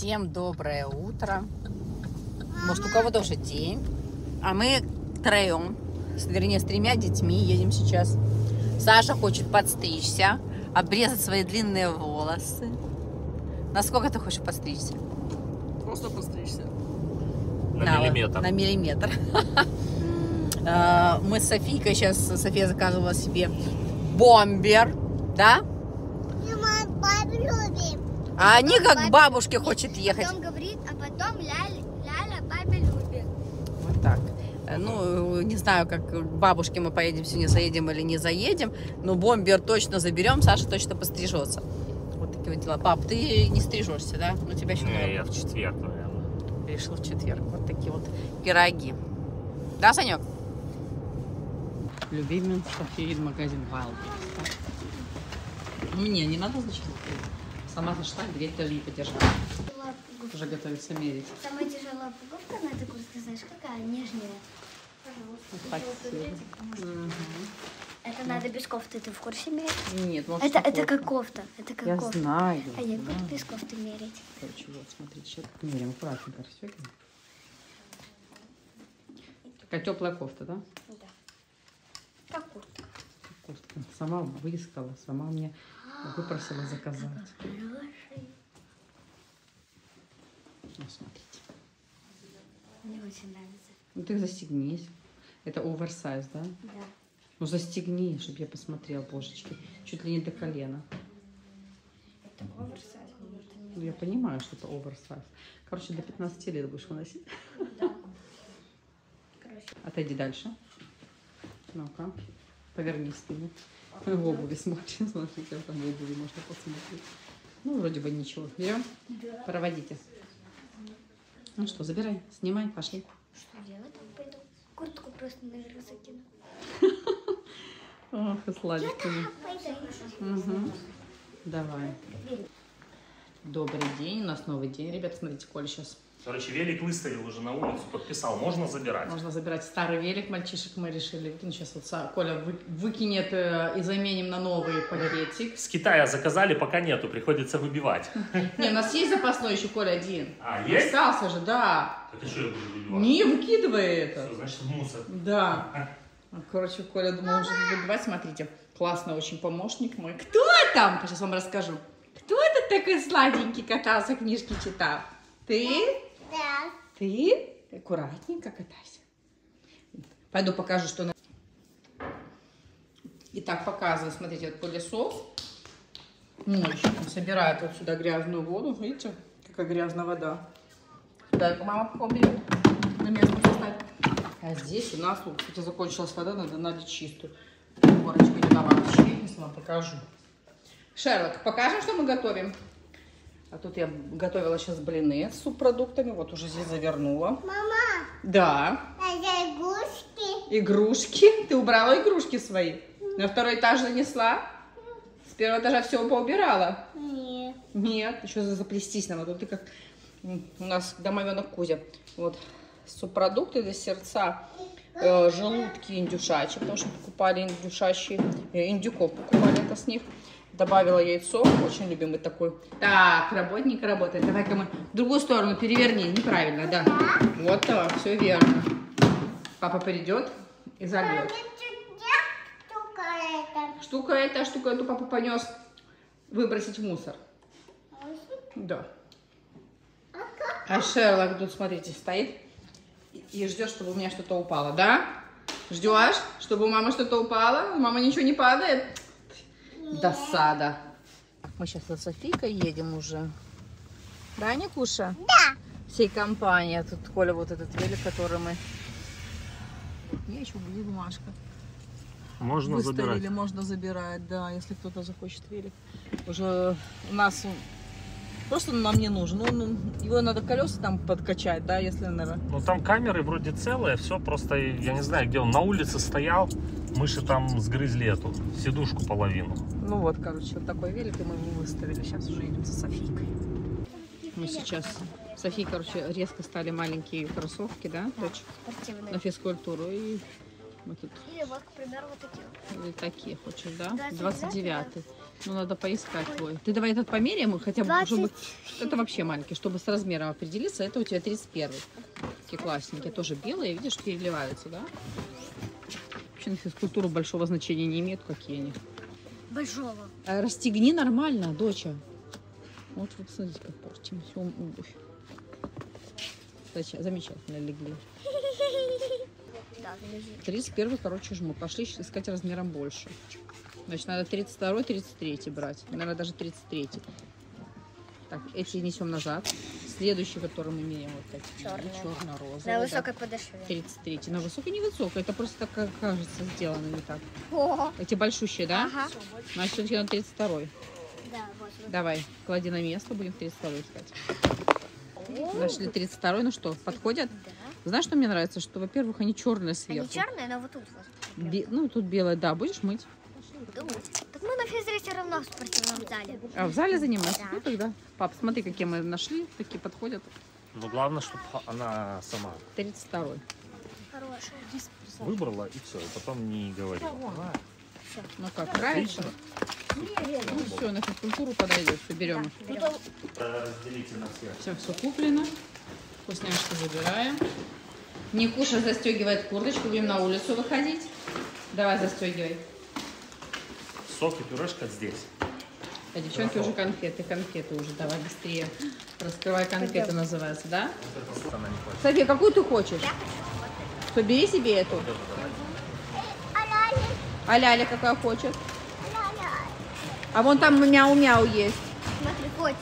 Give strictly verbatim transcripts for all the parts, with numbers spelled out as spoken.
Всем доброе утро. Может, у кого-то уже день. А мы втроем, вернее, с тремя детьми едем сейчас. Саша хочет подстричься, обрезать свои длинные волосы. Насколько ты хочешь подстричься? Просто подстричься. На, На миллиметр. На миллиметр. Мы с Софийкой сейчас, София заказывала себе бомбер, да? А они как к бабушке хочет ехать. Потом говорит, а потом Ляля, Ляля бабе любит. Вот так. Ну, не знаю, как к бабушке мы поедем сегодня, заедем или не заедем. Но бомбер точно заберем, Саша точно пострижется. Вот такие вот дела. Пап, ты не стрижешься, да? У тебя еще, Не, я в четверг, наверное. Решил в четверг. Вот такие вот пироги. Да, Санек? Любимый Софии магазин Wildberries. Мне не надо, значит, сама зашла, дверь даже не подержала. Уже готовится мерить. Самая тяжелая упаковка на этой куртке, знаешь, какая? Нежная. Пожалуйста. Угу. Это надо без кофты, ты в курсе мерить? Нет, может, Это, это кофта. как кофта. Это как Я кофта. знаю. А я знаю. буду без кофты мерить. Короче, вот, смотрите, сейчас меряем аккуратненько. Расстегиваем. Такая теплая кофта, да? Да. Как куртка. Кофтка. Сама выискала, сама мне выпросила заказать. Ну, смотрите. Мне очень нравится. Ну, ты застегнись. Это оверсайз, да? Да. Ну, застегни, чтобы я посмотрела, божечки. Чуть ли не до колена. Это оверсайз. Ну, я понимаю, что это оверсайз. Короче, до пятнадцати лет будешь выносить. Да. Короче. Отойди дальше. Ну-ка. Повернись ты. В обуви смотри. Смотрите, там в обуви можно посмотреть. Ну, вроде бы ничего. Берем? Да. Проводите. Ну что, забирай, снимай, пошли. Что делать? Там пойду. Куртку просто наверх закину. Ох, и сладенький. Угу. Давай. Добрый день. У нас новый день. Ребята, смотрите, Коля сейчас. Короче, велик выставил уже на улицу, подписал, можно забирать. Можно забирать старый велик мальчишек, мы решили. Ну, сейчас вот Коля вы, выкинет э, и заменим на новый поларетик. С Китая заказали, пока нету, приходится выбивать. Не, у нас есть запасной еще, Коля, один. А, есть? Остался же, да. Так и что я буду выбивать? Не, выкидывай это. Все, значит, в мусор. Да. Короче, Коля думал уже выбивать. Смотрите, классный очень помощник мой. Кто там? Сейчас вам расскажу. Кто это такой сладенький катался, книжки читал? Ты? Да. Ты? Аккуратненько катайся. Пойду покажу, что на... Итак, показываю. Смотрите, вот пылесос. Мойщик. Он собирает вот сюда грязную воду. Видите, какая грязная вода. Сюда мама поберет. На место поставить. А здесь у нас, вот, кстати, закончилась вода, надо налить чистую. Горочку не дала вообще, если вам покажу. Шерлок, покажем, что мы готовим? А тут я готовила сейчас блины с субпродуктами. Вот уже здесь завернула. Мама, Да. это игрушки. Игрушки? Ты убрала игрушки свои? На второй этаж занесла? С первого этажа все поубирала? Нет. Нет, еще заплестись нам. А тут ты как у нас домовенок Кузя. Вот субпродукты, десерта, э, желудки индюшачьи, потому что покупали индюшачьи, э, индюков покупали это с них. Добавила яйцо, очень любимый такой. Так, работник работает. Давай-ка мы в другую сторону переверни. Неправильно, да. Вот так, все верно. Папа придет и зальет. Штука эта. Штука эта, штука эту папа понес выбросить в мусор. Да. А Шерлок тут, смотрите, стоит и ждет, чтобы у меня что-то упало, да? Ждешь, чтобы у мамы что-то упало? У мамы ничего не падает? Досада. Мы сейчас со Софийкой едем уже. Да, Никуша? Да. Всей компании. А тут Коля вот этот велик, который мы... Я еще будет бумажка. Можно Выставили, забирать. можно забирать, да, если кто-то захочет велик. Уже у нас просто нам не нужен. Он, его надо колеса там подкачать, да, если, наверное. Ну там камеры вроде целые, все просто, я не знаю, где он на улице стоял, мыши там сгрызли эту сидушку половину. Ну вот, короче, вот такой велик, и мы его выставили. Сейчас уже едем со Софийкой. Мы сейчас... Софии, короче, резко стали маленькие кроссовки, да, дочь? Спортивные. На физкультуру. И мы тут... Или вот, к примеру, вот такие. Или такие хочешь, да? двадцать девятый, двадцать девятый. Ну, надо поискать твой. Ты давай этот померяем, хотя бы, чтобы... двадцать. Это вообще маленький, чтобы с размером определиться. Это у тебя тридцать первый. Такие классненькие, тоже белые, видишь, переливаются, да? Вообще на физкультуру большого значения не имеют, какие они. Большого. А расстегни нормально, доча. Вот вы посмотрите, как портим всю обувь. Зачем? Замечательно легли. Да, тридцать первый, короче, жмут. Пошли искать размером больше. Значит, надо тридцать второй, тридцать третий брать. Наверное, даже тридцать третий. Так, эти несем назад. Следующий, который мы меряем, вот такие. Черные. Черно-розовый. На да. высокой подошве. тридцать третий. На высокой, не высокой. Это просто так, как кажется, сделано не так. О, Эти большущие, да? ага. Значит, все-таки на тридцать второй. Да, вот. вот. Давай, клади на место, будем тридцать второй искать. Нашли тридцать второй, ну что, подходят? Да. Знаешь, что мне нравится? Что, во-первых, они черные Они сверху. черные, но вот тут вот. Бе- Ну, тут белое, да. Будешь мыть? Думать. Так мы на физре все равно в спортивном зале. А в зале занимаешься? Да. Ну, тогда. Пап, смотри, какие мы нашли. Такие подходят. Но главное, чтобы она сама тридцать второй. Хорошая. выбрала и все, и потом не говорила. Ну как, нравится? Ну все, на физкультуру подойдет. Все, берем. Да, берем. Разделите на всех. Все, все куплено. Вкусняшки забираем. Никуша застегивает курточку. Будем на улицу выходить. Давай, застегивай. Сок и пюрешка здесь. А девчонки уже конфеты, конфеты уже. Давай быстрее. Раскрывай конфеты, называется, да? Вот это она не хочет. София, какую ты хочешь? Что, бери себе эту. Вот это давай. А Ляля какая хочет? А вон там мяу-мяу есть. Смотри, котик.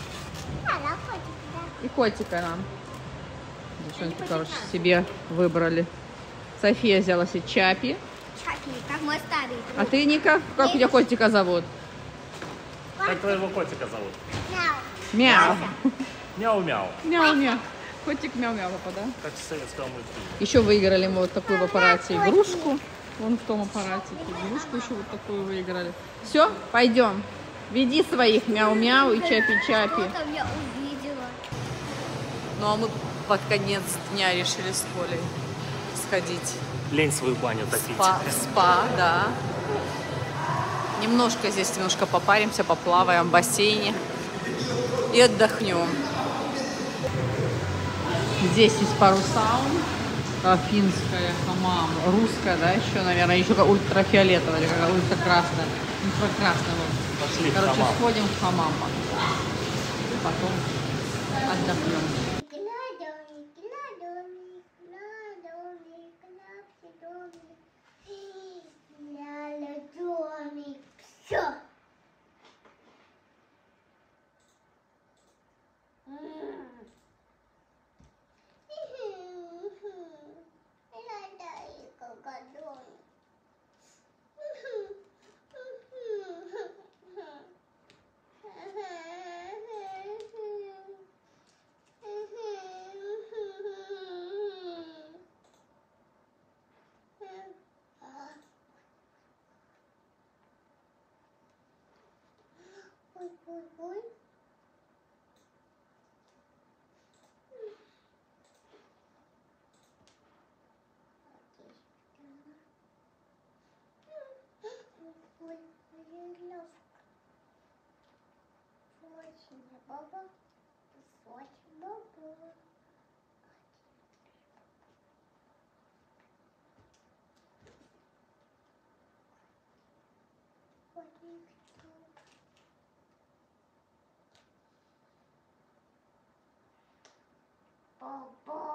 И котика нам. Девчонки, короче, себе выбрали. София взяла себе Чапи. Чаки, как мой старый. А ты, Ника, как у тебя котика зовут? Как твоего котика зовут? Мяу. Мяу-мяу. Мяу-мяу. Котик мяу-мяу, папа, да? Как с советского мультфильма. Еще выиграли мы вот такую в аппарате игрушку. Вон в том аппарате игрушку еще вот такую выиграли. Все, пойдем. Веди своих мяу-мяу и чапи-чапи. Что там я увидела? Ну а мы под конец дня решили с Колей сходить Лень свою баню топить. спа, спа, да. Немножко здесь, немножко попаримся, поплаваем в бассейне и отдохнем. Здесь есть пару саун. А, финская, хамам, русская, да, еще, наверное, еще как ультрафиолетовая, или как ультракрасная, инфракрасная. Вот. Пошли в Короче, хамам. сходим в хамам. Потом отдохнем. Все. Ой, ой, ой. Ой, ой, очень баба, очень баба. Баба.